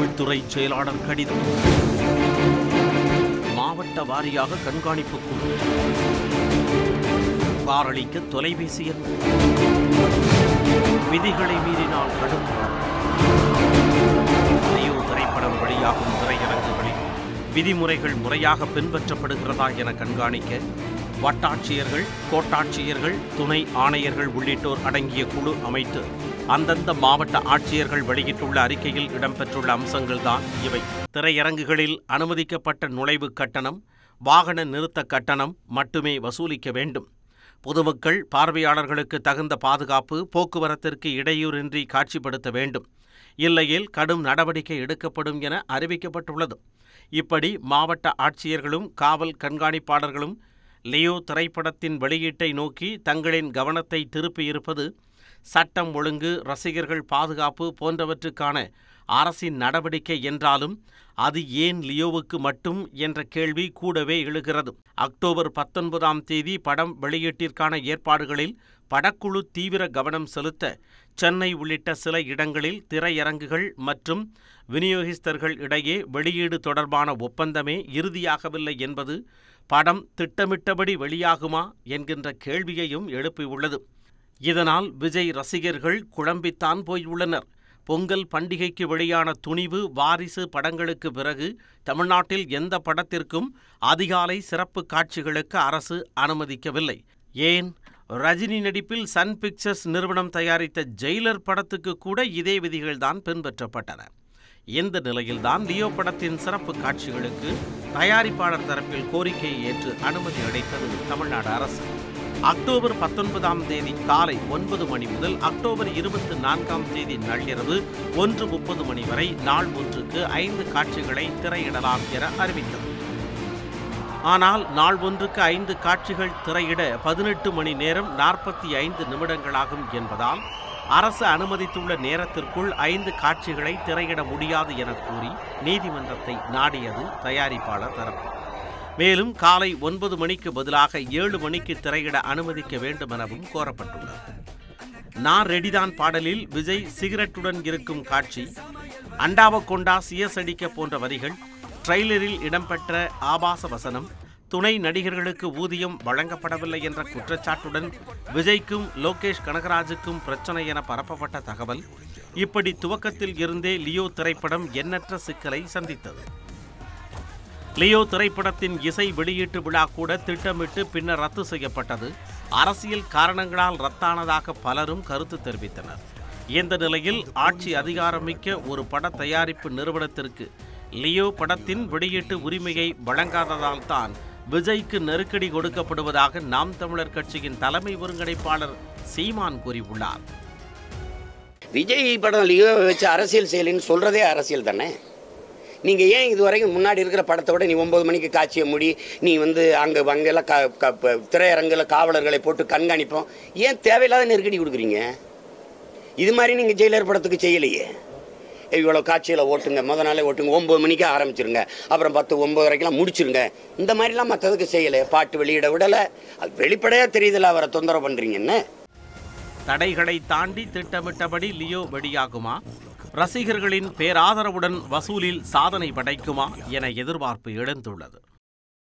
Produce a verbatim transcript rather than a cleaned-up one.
உள்துறை செயலாளர் கடிதம். மாவட்ட வாரியாக கண்காணிப்பு குழு. பாரளிக்க தொலைபேசி எண். விதிகளை மீறினால் கடும். லியோ திரைப்படம் வெளியாகும் திரையரங்குகளில் விதிமுறைகள் முறையாக பின்பற்றப்படுகிறதா என கண்காணிக்க வட்டாட்சியர்கள், கோட்டாட்சியர்கள், துணை ஆணையர்கள் உள்ளிட்டோர் அடங்கிய குழு அமைத்து அந்தந்த மாவட்ட ஆட்சியர்கள் வெளியிட்டுள்ள அறிக்கையில் இடம்பெற்றுள்ள அம்சங்கள்தான் இவை. திரையரங்குகளில் அனுமதிக்கப்பட்ட நுழைவு கட்டணம், வாகன நிறுத்த கட்டணம் மட்டுமே வசூலிக்க வேண்டும். பொதுமக்கள், பார்வையாளர்களுக்கு தகுந்த பாதுகாப்பு, போக்குவரத்திற்கு இடையூறின்றி காட்சிப்படுத்த வேண்டும். இல்லையில் கடும் நடவடிக்கை எடுக்கப்படும் என அறிவிக்கப்பட்டுள்ளது. இப்படி மாவட்ட ஆட்சியர்களும் காவல் கண்காணிப்பாளர்களும் லியோ திரைப்படத்தின் வெளியீட்டை நோக்கி தங்களின் கவனத்தை திருப்பியிருப்பது சட்டம் ஒழுங்கு, ரசிகர்கள் பாதுகாப்பு போன்றவற்றுக்கான அரசின் நடவடிக்கை என்றாலும் அது ஏன் லியோவுக்கு மட்டும் என்ற கேள்வி கூடவே எழுகிறது. அக்டோபர் பத்தொன்பதாம் தேதி படம் வெளியீட்டிற்கான ஏற்பாடுகளில் படக்குழு தீவிர கவனம் செலுத்த சென்னை உள்ளிட்ட சில இடங்களில் திரையரங்குகள் மற்றும் விநியோகஸ்தர்கள் இடையே வெளியீடு தொடர்பான ஒப்பந்தமே இறுதியாகவில்லை என்பது படம் திட்டமிட்டபடி வெளியாகுமா என்கின்ற கேள்வியையும் எழுப்பியுள்ளது. இதனால் விஜய் ரசிகர்கள் குழம்பித்தான் போயுள்ளனர். பொங்கல் பண்டிகைக்கு வெளியான துணிவு, வாரிசு படங்களுக்கு பிறகு தமிழ்நாட்டில் எந்த படத்திற்கும் அதிகாலை சிறப்பு காட்சிகளுக்கு அரசு அனுமதிக்கவில்லை. ஏன், ரஜினி நடிப்பில் சன் பிக்சர்ஸ் நிறுவனம் தயாரித்த ஜெயிலர் படத்துக்கு கூட இதே விதிகள்தான் பின்பற்றப்பட்டன. இந்த நிலையில்தான் லியோ படத்தின் சிறப்பு காட்சிகளுக்கு தயாரிப்பாளர் தரப்பில் கோரிக்கையை ஏற்று அனுமதி அளித்தது தமிழ்நாடு அரசு. அக்டோபர் பத்தொன்பதாம் தேதி காலை ஒன்பது மணி முதல் அக்டோபர் இருபத்தி நான்காம் தேதி நள்ளிரவு ஒன்று முப்பது மணி வரை நாள் ஒன்றுக்கு ஐந்து காட்சிகளை திரையிடலாம் என அறிவித்தது. ஆனால் நாள் ஒன்றுக்கு ஐந்து காட்சிகள் திரையிட பதினெட்டு மணி நேரம் நாற்பத்தி ஐந்து நிமிடங்களாகும் என்பதால் அரசு அனுமதித்துள்ள நேரத்திற்குள் ஐந்து காட்சிகளை திரையிட முடியாது என கூறி நீதிமன்றத்தை நாடியது தயாரிப்பாளர் தரப்பு. மேலும் காலை ஒன்பது மணிக்கு பதிலாக ஏழு மணிக்கு திரையிட அனுமதிக்க வேண்டும் எனவும் கோரப்பட்டுள்ளது. நான் ரெடிதான் பாடலில் விஜய் சிகரெட்டுடன் இருக்கும் காட்சி, அண்டாவ கொண்டா சியஸ் அடிக்க போன்ற வரிகள், ட்ரெய்லரில் இடம்பெற்ற ஆபாச வசனம், துணை நடிகர்களுக்கு ஊதியம் வழங்கப்படவில்லை என்ற குற்றச்சாட்டுடன் விஜய்க்கும் லோகேஷ் கனகராஜுக்கும் பிரச்சனை என பரப்பப்பட்ட தகவல், இப்படி துவக்கத்தில் இருந்தே லியோ திரைப்படம் எண்ணற்ற சிக்கலை சந்தித்தது. லியோ திரைப்படத்தின் இசை வெளியீட்டு விழா கூட திட்டமிட்டு பின்னர் ரத்து செய்யப்பட்டது. அரசியல் காரணங்களால் ரத்தானதாக பலரும் கருத்து தெரிவித்தனர். இந்த நிலையில் ஆட்சி அதிகாரமிக்க ஒரு பட தயாரிப்பு நிறுவனத்திற்கு லியோ படத்தின் வெளியீட்டு உரிமையை வழங்காததால் தான் விஜய்க்கு நெருக்கடி கொடுக்கப்படுவதாக நாம் தமிழர் கட்சியின் தலைமை ஒருங்கிணைப்பாளர் சீமான் கூறியுள்ளார். விஜய் படம் லியோ வச்சு அரசியல் செய்யலைன்னு சொல்றதே அரசியல் தானே. நீங்கள் ஏன் இது வரைக்கும் முன்னாடி இருக்கிற படத்தை விட நீ ஒம்பது மணிக்கு காட்சியை முடி, நீ வந்து அங்கே அங்கெல்லாம் க திரையரங்கில் காவலர்களை போட்டு கண்காணிப்போம், ஏன் தேவையில்லாத நெருக்கடி கொடுக்குறீங்க? இது மாதிரி நீங்கள் ஜெயிலர் படத்துக்கு செய்யலையே. இவ்வளோ காட்சியில் ஓட்டுங்க, முத நாளே ஓட்டுங்க, ஒம்பது மணிக்கு ஆரம்பிச்சிருங்க, அப்புறம் பத்து ஒம்பது வரைக்கும்லாம் முடிச்சிருங்க, இந்த மாதிரிலாம் மற்றதுக்கு செய்யலை. பாட்டு வெளியிட விடலை, அது வெளிப்படையாக தெரியுதில்ல அவரை தொந்தரவு பண்ணுறீங்கன்னு. தடைகளை தாண்டி திட்டமிட்டபடி லியோ வெளியாகுமா, ரசிகர்களின் பேராதரவுடன் வசூலில் சாதனை படைக்குமா என எதிர்பார்ப்பு எழுந்துள்ளது.